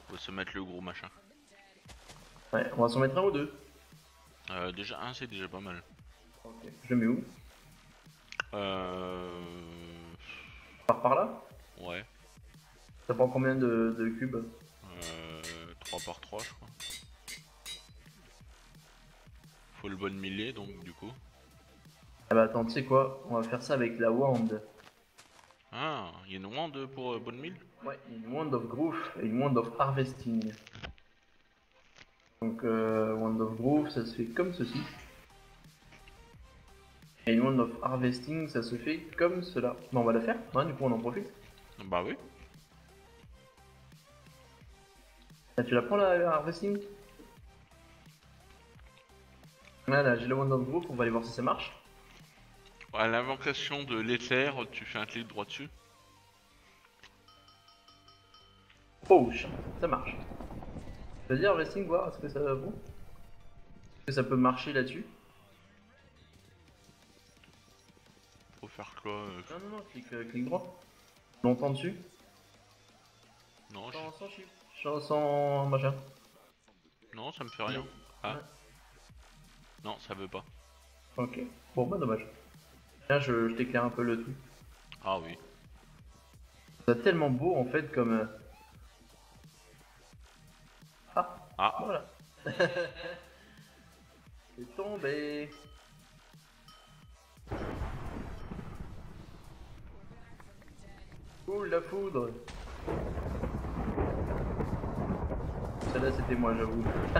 On va se mettre le gros machin. Ouais, on va s'en mettre un ou deux. Déjà un c'est déjà pas mal. Ok. Je le mets où? Euh... Par là? Ouais. Ça prend combien de cubes? 3 par 3 je crois. Faut le bon millier donc du coup. Ah bah attends, tu sais quoi? On va faire ça avec la wand. Ah, il y a une wand pour bonne mille. Ouais, une wand of growth et une wand of harvesting. Donc, wand of growth, ça se fait comme ceci. Et une wand of harvesting, ça se fait comme cela. Bon, on va la faire, hein, du coup on en profite. Bah oui. Ah, tu la prends la harvesting? Voilà, j'ai la wand of growth, on va aller voir si ça marche. À l'invocation de l'éther, tu fais un clic droit dessus. Oh, ça marche. Vas-y, harvesting, voir, est-ce que ça va bon? Est-ce que ça peut marcher là-dessus? Faut faire quoi Non, non, non, clic droit. Longtemps dessus. Non, Sans chiffre. Sans machin. non, ça me fait rien. Ah, Ouais. non, ça veut pas. Ok. Bon, bah dommage. Tiens, je t'éclaire un peu le truc. Ah oui. C'est tellement beau en fait comme. Ah, Ah, voilà. C'est tombé. Cool la foudre. Celle-là c'était moi, j'avoue.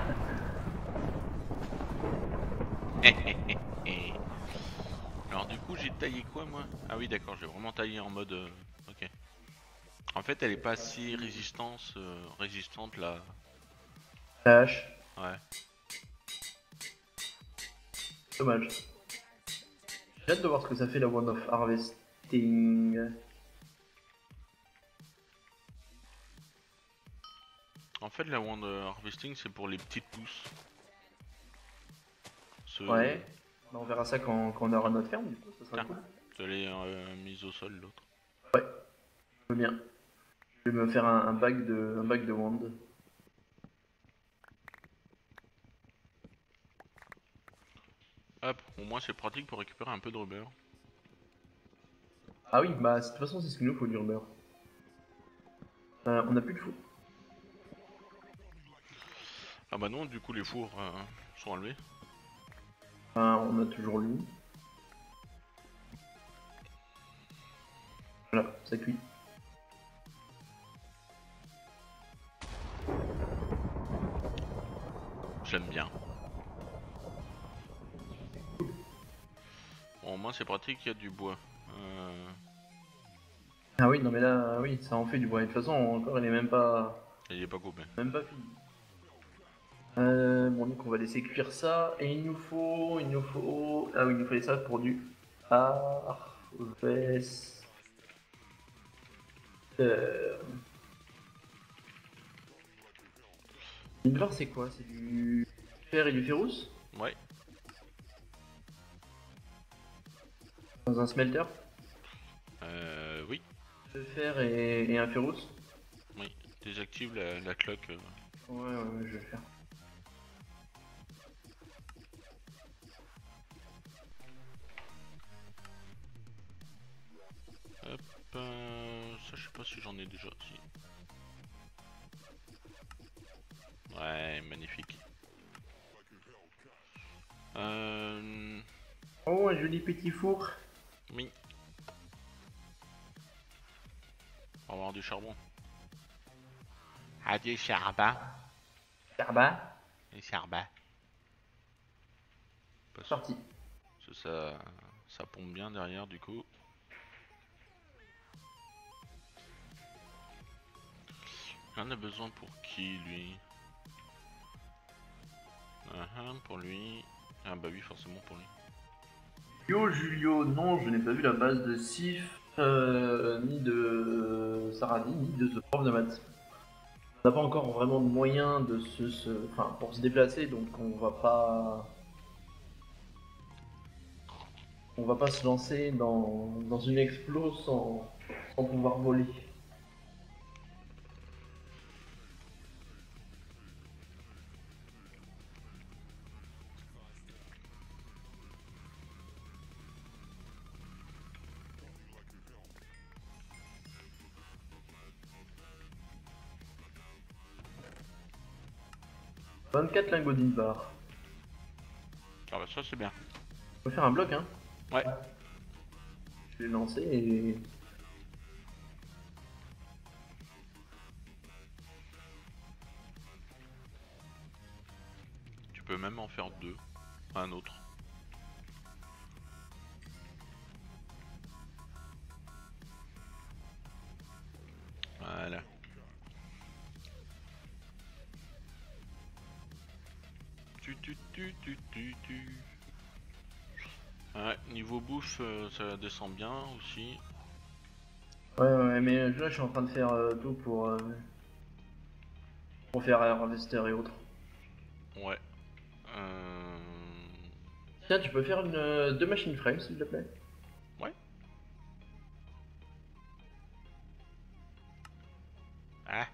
alors du coup j'ai taillé quoi moi? Ah oui d'accord, j'ai vraiment taillé en mode... Ok. En fait elle est pas si résistante là. H. Ouais. Dommage. J'ai hâte de voir ce que ça fait la Wand of Harvesting. En fait la wand harvesting c'est pour les petites pousses. Ce... Ouais. Bah, on verra ça quand on aura notre ferme, du coup, ça sera Tiens, cool. je l'ai mise au sol l'autre. Ouais, je veux bien. Je vais me faire un bac de wand. Hop, au moins c'est pratique pour récupérer un peu de rubber. Ah oui, bah de toute façon c'est ce qu'il nous faut du rubber. On a plus de fou. Ah bah non, du coup les fours sont enlevés. On a toujours lui. Voilà, ça cuit. J'aime bien. Bon, au moins c'est pratique, il y a du bois. Ah oui, non mais là, oui, ça en fait du bois. Et de toute façon, encore, il est Il est pas coupé. même pas fini. Bon, donc on va laisser cuire ça. Et il nous faut... Ah oui, il nous fallait ça pour du harvest. Silver, c'est quoi? C'est du fer et du ferrous? Ouais. Dans un smelter? Oui. De fer et un ferrous? Oui. Désactive la cloque. Ouais, je vais le faire. Hop. Ça je sais pas si j'en ai déjà. Si. Ouais, magnifique. Oh, un joli petit four. Oui. On va avoir du charbon. Ah, du charbon. Carbone. Du charbon. Parce Sorti. que ça pompe bien derrière du coup. On a besoin pour qui lui? Pour lui. Ah bah oui, forcément pour lui. Yo Julio, non, je n'ai pas vu la base de Sif, ni de Saradi, ni de ce prof de maths. On n'a pas encore vraiment de moyens de enfin, pour se déplacer, donc on va pas se lancer dans une explo sans pouvoir voler. 24 lingots d'Invar. Ah bah ça c'est bien. On peut faire un bloc, hein. Ouais. Je l'ai lancé et... Tu peux même en faire deux. Un autre. Voilà. Tu. Ouais, niveau bouffe, ça descend bien aussi. Ouais, mais là je suis en train de faire tout pour faire Harvester et autres. Ouais. Euh... Tiens, tu peux faire deux machines frame s'il te plaît? Ouais. Ah.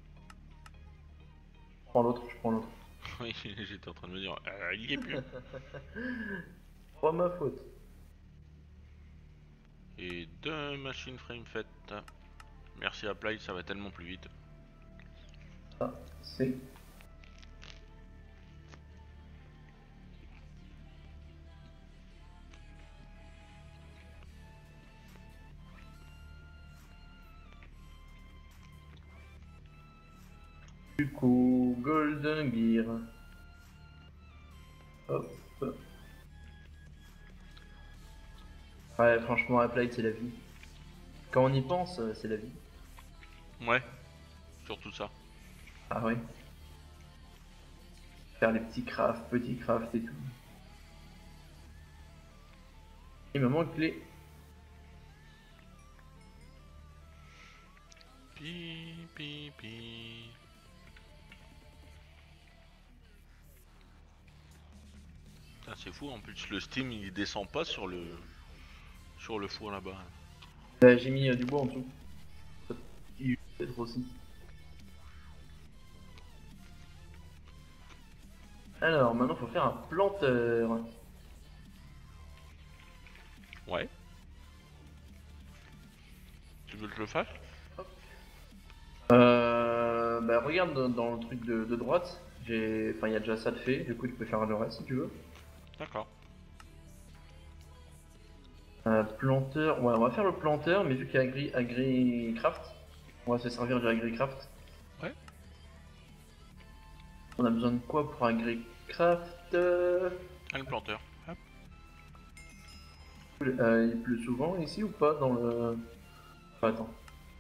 Je prends l'autre. Oui, j'étais en train de me dire, il y est plus. Pas ma faute. Et deux machines frame faites. Merci Apply, ça va tellement plus vite. Ah, c'est... Du coup, Golden Gear. Hop. Ouais, franchement, Applied, c'est la vie. Quand on y pense, c'est la vie. Ouais, surtout ça. Ah ouais. Faire les petits crafts, petits crafts et tout. Il me manque les... Pi. Putain, c'est fou, en plus le Steam il descend pas sur le four là-bas. J'ai mis du bois en dessous. Peut-être aussi. Alors, maintenant, faut faire un planteur. Ouais. Tu veux que je le fasse? Bah regarde dans le truc de droite, enfin il y a déjà ça de fait, du coup tu peux faire le reste si tu veux. D'accord. Planteur, ouais on va faire le planteur, mais vu qu'il y a AgriCraft, on va se servir du AgriCraft. Ouais. On a besoin de quoi pour AgriCraft? Ah, le planteur. Hop. Il pleut souvent ici ou pas dans le... Enfin, attends.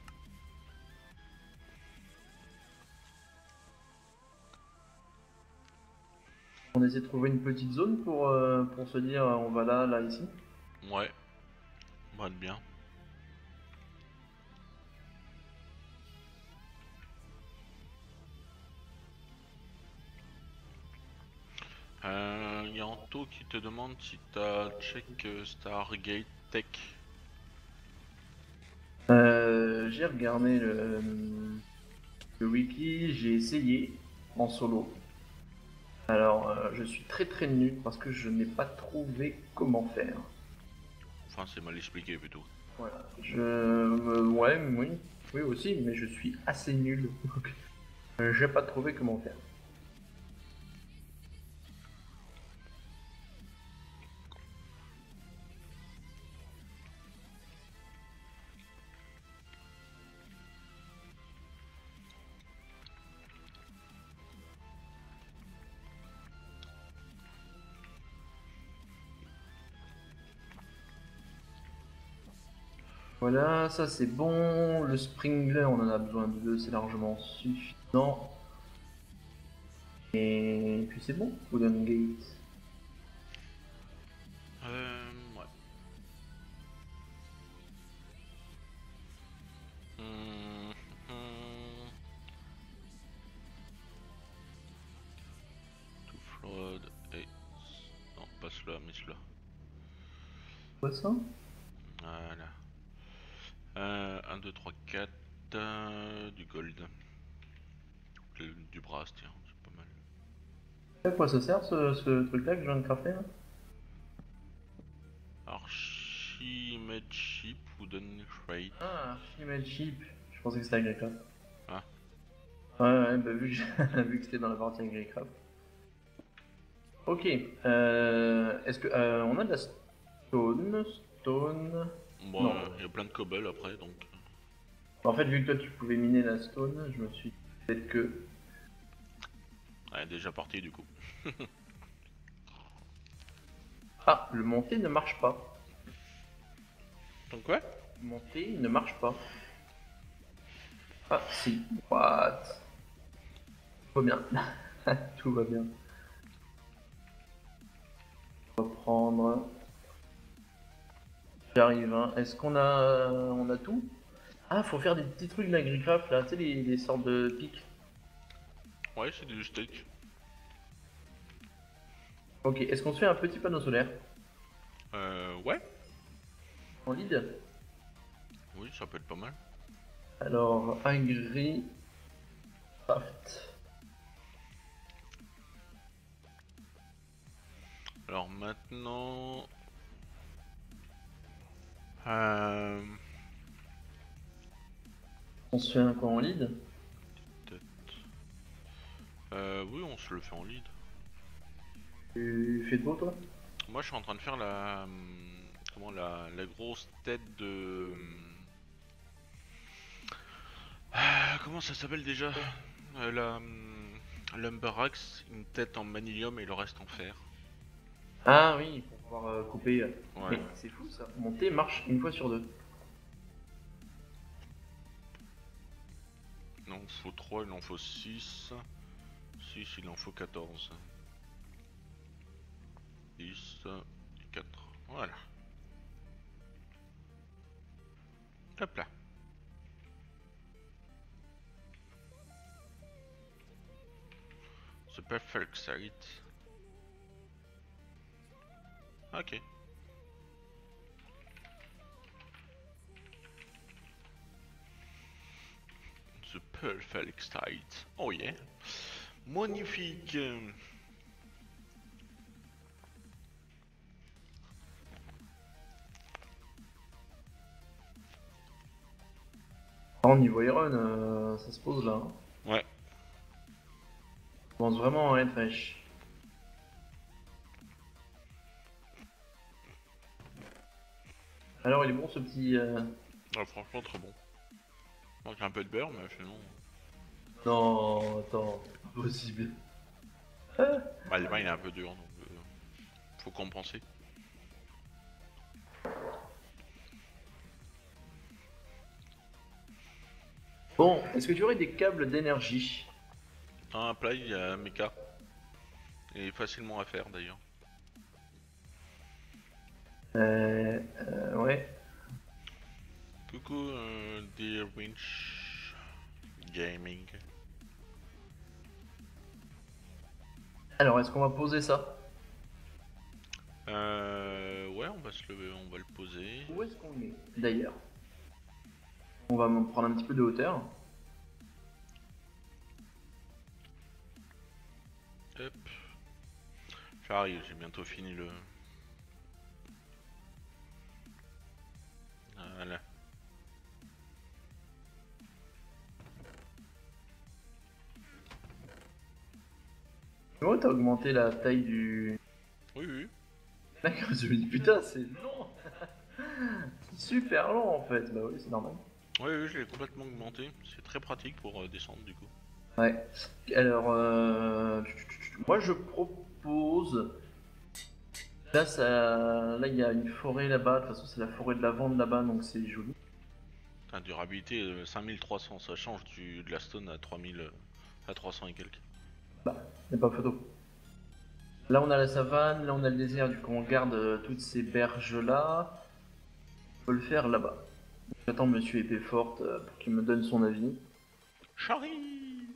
On essaie de trouver une petite zone pour se dire on va là, ici. Ouais. Va être bien. Y a Anto qui te demande si t'as check Stargate Tech. J'ai regardé le wiki, j'ai essayé en solo. Alors, je suis très nul parce que je n'ai pas trouvé comment faire. Enfin, c'est mal expliqué plutôt. Voilà. Ouais, oui aussi, mais je suis assez nul. Donc, j'ai pas trouvé comment faire. Voilà, ça c'est bon. Le Springler, on en a besoin de deux, c'est largement suffisant. Et puis c'est bon, Wooden Gate. Ouais. Hum, hum. To flood et... Non, pas cela, mais cela. Quoi ça? Voilà. 1, 2, 3, 4. Du gold. Du brass, tiens, c'est pas mal. À quoi ça sert ce truc-là que je viens de crafter là? Archimate Ship, Wooden Crate. Ah, Female Sheep. Je pensais que c'était AgriCraft. Ah. Ouais, bah vu que, vu que c'était dans la partie AgriCraft. Ok. Est-ce que on a de la stone? Bon, Non. il y a plein de cobble après, donc... En fait, vu que toi tu pouvais miner la stone, je me suis dit peut-être que. Elle est déjà partie du coup. Ah, le monter ne marche pas. Donc quoi? Monter ne marche pas. Ah, si. What? Tout va bien. Tout va bien. On va prendre. J'arrive, hein. Est-ce on a tout? Ah, faut faire des petits trucs de l'agri-craft là, tu sais, les sortes de pics. Ouais, c'est du steak. Ok, est-ce qu'on se fait un petit panneau solaire Ouais. en lead? Oui, ça peut être pas mal. Alors, agri-craft. Alors maintenant... Euh... On se fait un quoi en lead? peut-être- oui, on se le fait en lead. Tu fais de beau toi? Moi, je suis en train de faire la... comment la grosse tête de... comment ça s'appelle déjà? La... Lumberax, une tête en manilium et le reste en fer. Ah oui, pour pouvoir couper. Ouais. Mais c'est fou ça. Monter marche une fois sur deux. Il en faut 3, il en faut 6. 6, il en faut 14. 10 et 4. Voilà. Hop là. The perfect site. Ok. The perfect site. Oh yeah. Magnifique. Alors, niveau Iron, ça se pose là, hein. Ouais. On commence vraiment à être fraîche. Alors, il est bon ce petit. Ouais, franchement, très bon. Manque un peu de beurre, mais sinon... Non, attends, impossible. Bah, le vin, il est un peu dur, donc... faut compenser. Bon, est-ce que tu aurais des câbles d'énergie? Un plat, il y a Mecha. Il est facilement à faire, d'ailleurs. Ouais. Coucou, Dear Winch Gaming. Alors, est-ce qu'on va poser ça? Ouais, on va se lever, on va le poser. Où est-ce qu'on le met d'ailleurs? On va prendre un petit peu de hauteur. Hop. J'arrive, j'ai bientôt fini le... Voilà. Oh, t'as augmenté la taille du. Oui, oui. D'accord, je me dis putain, c'est long! C'est super long en fait. Bah oui, c'est normal. Oui, oui, je l'ai complètement augmenté. C'est très pratique pour descendre, du coup. Ouais. Alors, moi je propose. Là, là, il y a une forêt là-bas. De toute façon, c'est la forêt de lavande là-bas, donc c'est joli. Putain, durabilité 5300, ça change de la stone à 3000, à 300 et quelques. Bah, y a pas photo. Là, on a la savane, là, on a le désert. Du coup, on garde toutes ces berges-là. On peut le faire là-bas. J'attends Monsieur Épée Forte pour qu'il me donne son avis. Charlie.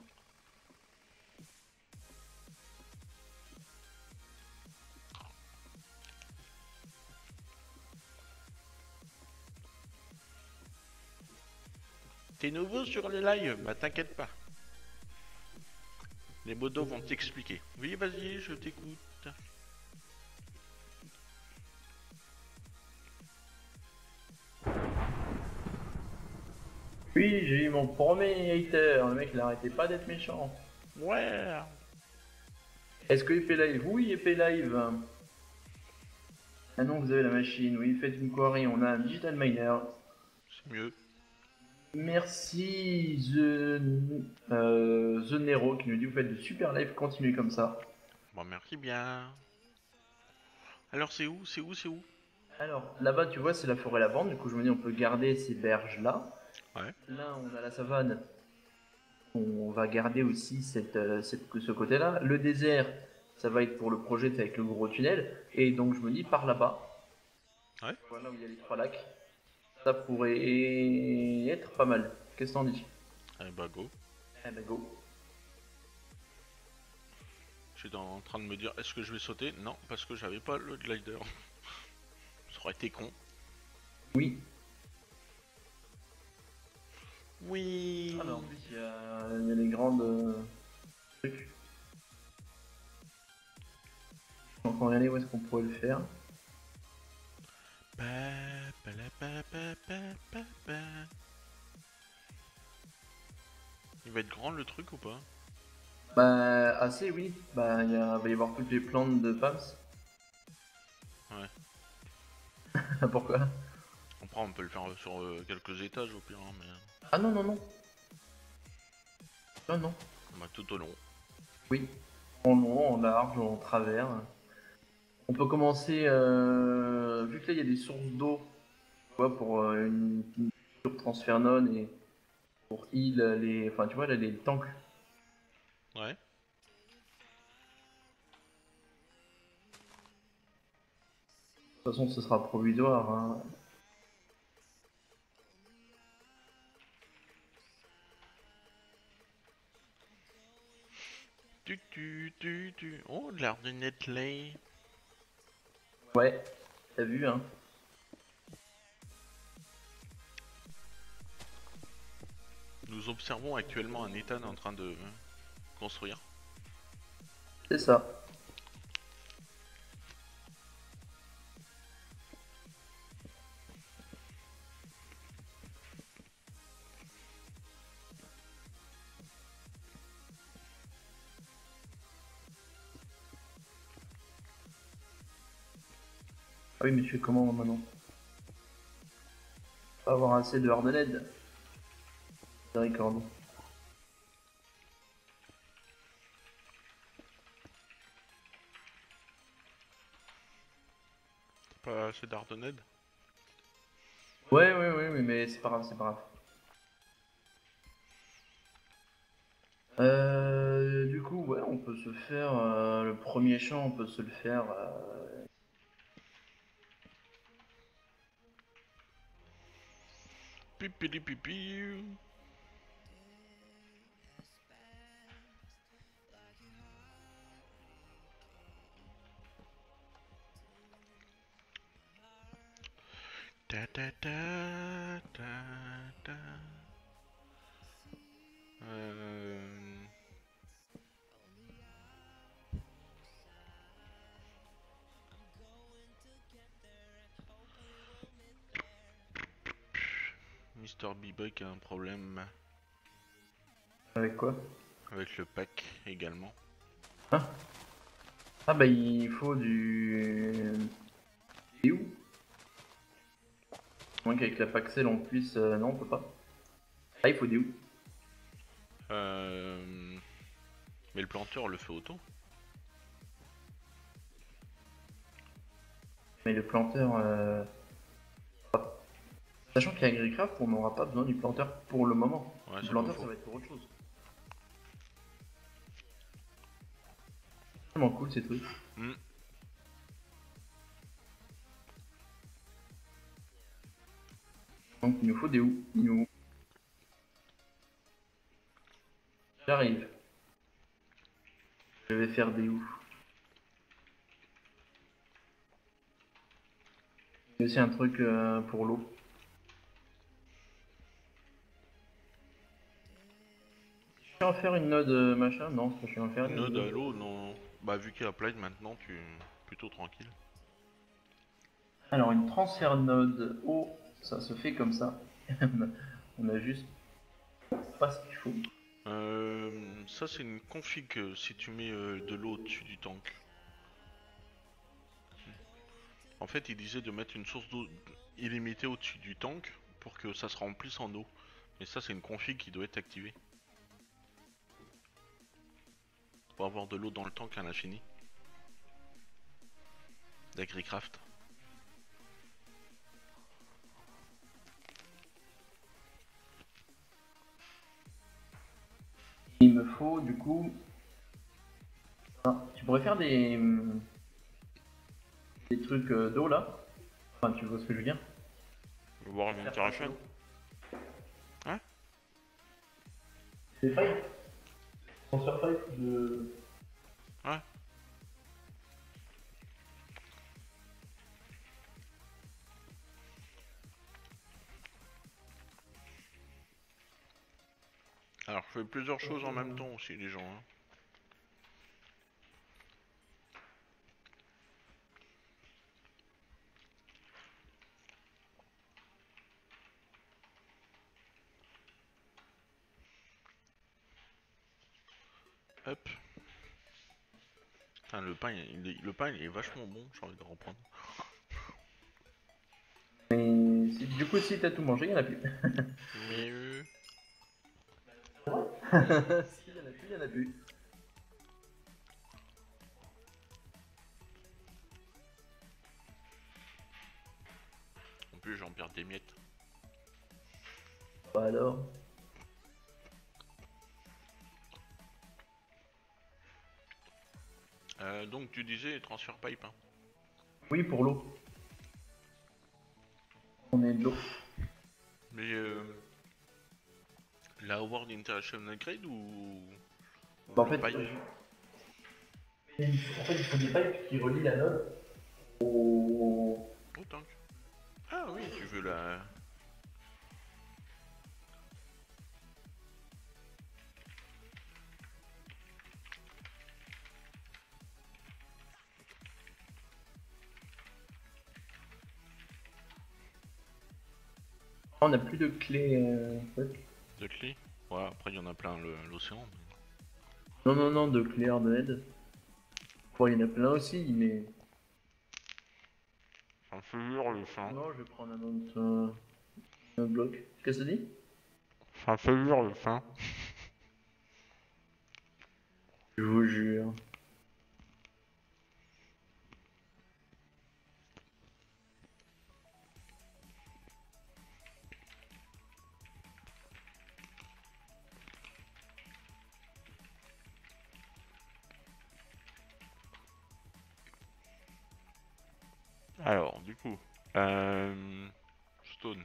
T'es nouveau sur le live? Bah t'inquiète pas. Les modos vont t'expliquer. Oui, vas-y, je t'écoute. Oui, j'ai eu mon premier hater. Le mec, il arrêtait pas d'être méchant. Ouais. Est-ce que EP Live? Oui, EP Live. Ah non, vous avez la machine. Oui, faites une quarry. On a un Digital Miner. C'est mieux. Merci The Nero qui nous dit vous faites de super live, continuez comme ça. Bon, merci bien. Alors, c'est où? C'est où? C'est où? Alors là-bas tu vois c'est la forêt lavande, du coup je me dis on peut garder ces berges là. Ouais. Là on a la savane, on va garder aussi ce côté là. Le désert ça va être pour le projet avec le gros tunnel. Et donc je me dis par là-bas, Ouais. voilà où il y a les trois lacs, ça pourrait être pas mal. Qu'est-ce que t'en dis? Eh bah, go. Eh ben go. Je suis en train de me dire, est-ce que je vais sauter? Non, parce que j'avais pas le glider. Ça aurait été con. Oui. Oui. Ah bah en plus il y a les grandes trucs. Donc on va regarder où est-ce qu'on pourrait le faire. Pa, pa, la, pa, pa, pa, pa, pa. Il va être grand le truc ou pas? Bah assez oui. Bah va y avoir toutes les plantes de Pams. Ouais. Pourquoi? Après, on peut le faire sur quelques étages au pire, hein, mais Ah non non non. Non non. bah, tout au long. Oui. En long, en large, en travers. On peut commencer, vu que là il y a des sources d'eau, tu vois, pour une sur transfert non et pour heal les. Enfin tu vois là les tanks. Ouais. De toute façon ce sera provisoire. Hein. Oh, de l'art de Netley. Ouais, t'as vu hein. Nous observons actuellement un Ethan en train de construire. C'est ça. Ah oui mais je fais comment moi, maintenant? Pas avoir assez de hard LED. Record. Pas assez d'Ardonned. Ouais ouais ouais oui, mais c'est pas grave, c'est pas grave. Du coup, ouais, on peut se faire le premier champ, on peut se le faire. Pipili pipi. Ta ta ta ta ta. Euh... Mister B-Bug a un problème Avec quoi? avec le pack également. Ah, ah bah il faut du. Et où? Moins qu'avec la Paxel on puisse. Non, on peut pas. Ah, il faut des où? Euh... Mais le planteur le fait auto. Mais le planteur. Sachant qu'à AgriCraft, on n'aura pas besoin du planteur pour le moment. Ouais, Le c'est pas planteur, faux. ça va être pour autre chose. Vraiment cool ces trucs. Hmm. Donc il nous faut des où? Il nous... J'arrive. Je vais faire des où? Il y a aussi un truc pour l'eau. Je vais en faire une node machin? Non, je vais en faire Une une node à node. l'eau, non. Bah, vu qu'il y a Applied maintenant, tu plutôt tranquille. Alors une transfert node eau, ça se fait comme ça. On a juste pas ce qu'il faut. Ça c'est une config si tu mets de l'eau au-dessus du tank. En fait, il disait de mettre une source d'eau illimitée au-dessus du tank pour que ça se remplisse en eau. Mais ça c'est une config qui doit être activée. Pour avoir de l'eau dans le tank à l'infini. D'AgriCraft. Il me faut du coup. Ah, tu pourrais faire des trucs d'eau là. Enfin, tu vois ce que je veux dire. Voir une interaction. Hein? C'est fine. Transfer pipe de. Ouais. Alors je fais plusieurs choses en même temps aussi les gens. Hein. Hop. Putain, le pain il est vachement bon, j'ai envie de reprendre. Mais du coup, si t'as tout mangé, il y en a plus. Mais Si, il y en a plus, il y en a plus. en plus j'en perds des miettes. Bah alors. Donc tu disais transfer pipe. Hein. Oui, pour l'eau. On est de l'eau. Mais la World International Grade ou Bah, en le fait, pipe il faut des pipes qui relient la node au. au tank. Ah oui, tu veux la. On n'a plus de clé. Ouais. De clé. Ouais, après il y en a plein l'océan. Non, non, non, de clé hardhead. Bon, il y en a plein aussi, mais. Ça fait dur le fin. Non, je vais prendre un autre un bloc. Qu'est-ce que ça dit? Ça fait dur le fin. Je vous jure. Alors, du coup, Stone.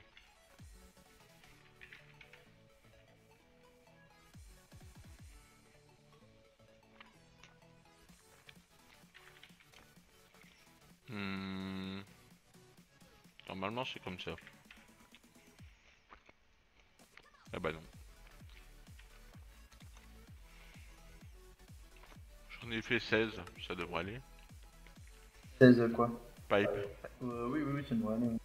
Hmm, Normalement, c'est comme ça. Ah bah non. J'en ai fait 16, ça devrait aller. 16 quoi? Pipe. Oui, oui, oui, ça devrait aller.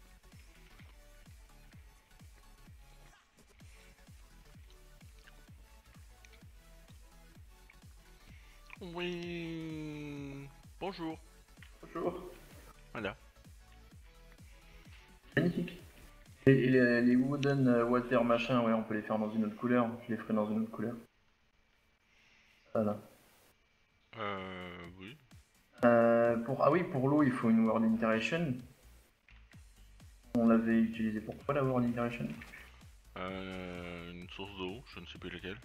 Oui. Bonjour. Bonjour. Voilà. Magnifique. Et les wooden water machin, ouais, on peut les faire dans une autre couleur. Je les ferai dans une autre couleur. Voilà. Oui. Ah oui, pour l'eau, il faut une World Iteration. On l'avait utilisé pour quoi la World Iteration? Une source d'eau, je ne sais plus laquelle.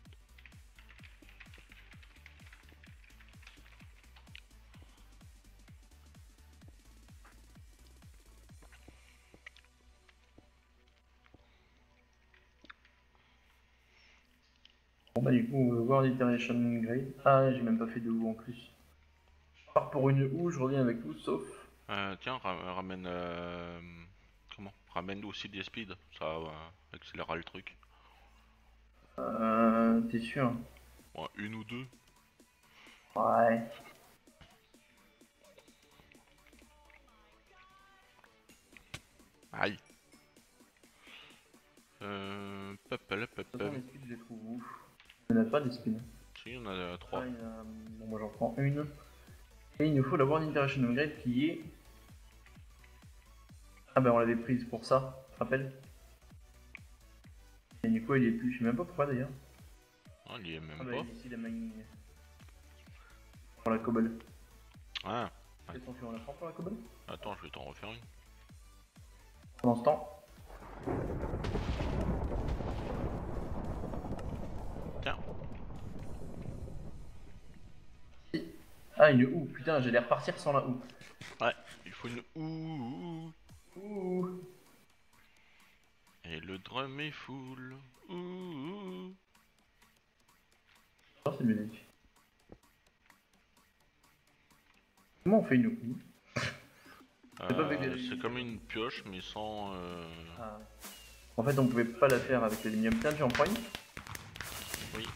Bon bah du coup, World Iteration Grade. Ah, j'ai même pas fait de houe en plus. Je pars pour une houe, je reviens avec tout sauf. Tiens, ramène. Comment? Ramène aussi des speeds, ça accélérera le truc. T'es sûr? Ouais, une ou deux. Ouais. Aïe. Papala, De toute façon, papala. les spins, je les trouve où? Il n'y en a pas des spins. Si, on a Ah, 3. bon, moi j'en prends une. Et il nous faut la World International Upgrade qui est. Ah bah on l'avait prise pour ça, tu te rappelles? Et du coup il est plus, je sais même pas pourquoi d'ailleurs. Ah, il y est Ah même bah pas. il est ici la mining. Pour la cobble. Ah, Qu'est-ce qu'on fait? On la prend pour la cobble? attends, je vais t'en refaire une. Pendant ce temps. Tiens. Ah une houe, putain j'allais repartir sans la houe. Ouais, il faut une ouh. Ouh. Et le drum est full. Ouh. Oh, c'est musique. Comment on fait une houe? C'est pas avec C'est comme une pioche, mais sans. Ah. En fait on pouvait pas la faire avec l'aluminium. Tiens tu en prends une? Oui.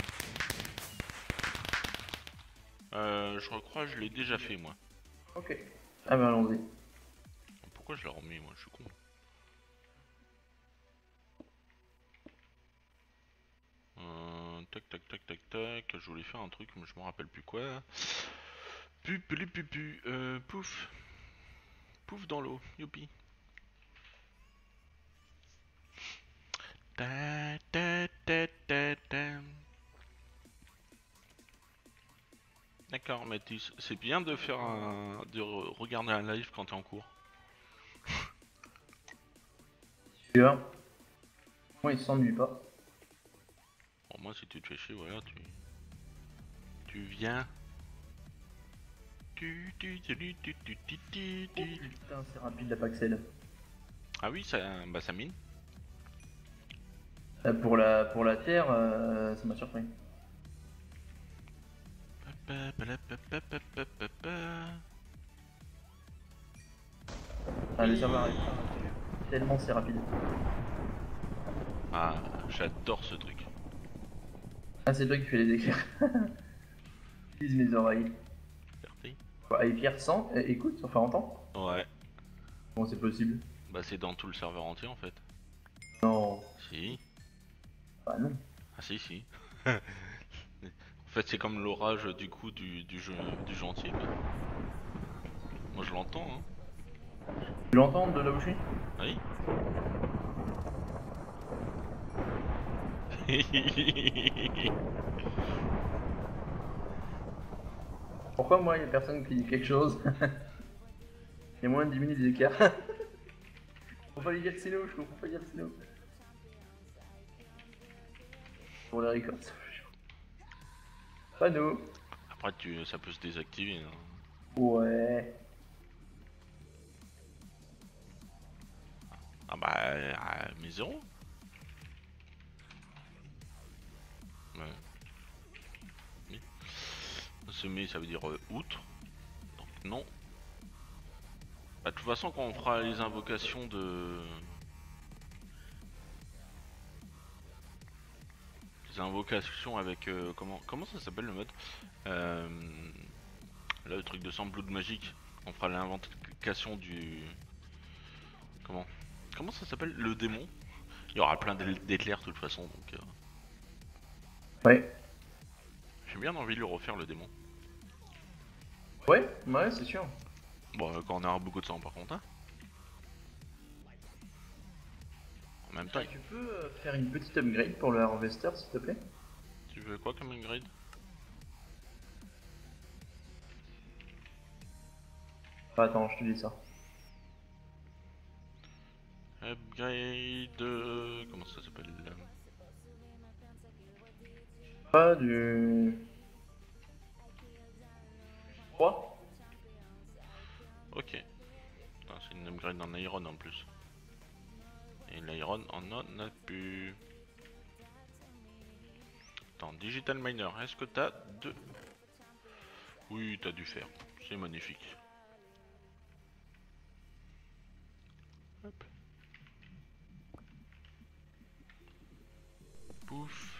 Je crois que je l'ai déjà fait moi. Ok. Ah bah allons-y. Pourquoi je l'ai remis moi? Je suis con. Tac tac tac tac tac. Je voulais faire un truc, mais je me rappelle plus quoi. Pupu. Pouf. Pouf dans l'eau. Youpi. Ta ta ta ta ta. D'accord, Mathis. C'est bien de faire regarder un live quand t'es en cours. Tu vois? Moi il s'ennuie pas. Bon, moi, si tu te fais chier, voilà, tu viens. Oh putain c'est rapide la Paxel. Ah oui, ça mine. Pour la terre, ça m'a surpris. Ah, les serveurs arrivent tellement c'est rapide. Ah, j'adore ce truc. Ah, c'est toi qui fais les éclairs. Utilise mes oreilles. Regardez. Quoi, éclair 100 écoute, enfin entend. Ouais, Comment c'est possible? bah c'est dans tout le serveur entier en fait. Non. Si. Bah non. Ah si. En fait, c'est comme l'orage du coup du jeu entier, quoi. Moi je l'entends, hein. Tu l'entends de là où je suis? Oui. Pourquoi moi y a personne qui dit quelque chose? Il y a moins de 10 minutes d'écart. Faut pas lui dire Sino, je comprends pas dire Sino. Pour les records, ça fait chaud. Pas nous. Après, ça peut se désactiver, hein. Ouais. Ah bah, mais zéro. Ouais. Mais. Semer, ça veut dire outre. Donc non. Bah, de toute façon, quand on fera les invocations de. Les invocations avec. Comment ça s'appelle le mode euh, Là, le truc de sang blood magique. On fera l'invocation du. Comment Comment ça s'appelle? Le démon. Il y aura plein d'éclairs de toute façon, donc. Ouais. J'ai bien envie de lui refaire le démon. Ouais, c'est sûr. Bon, quand on aura beaucoup de sang par contre, hein. En même temps, Tu peux faire une petite upgrade pour le harvester s'il te plaît? tu veux quoi comme upgrade? Ah, attends, je te dis ça. Upgrade. Comment ça s'appelle? Pas du. 3. Ok. Putain, c'est une upgrade en iron en plus. Et l'iron en a plus. Attends, Digital Miner, est-ce que t'as deux? Oui, t'as dû faire. C'est magnifique. Hop. Pouf.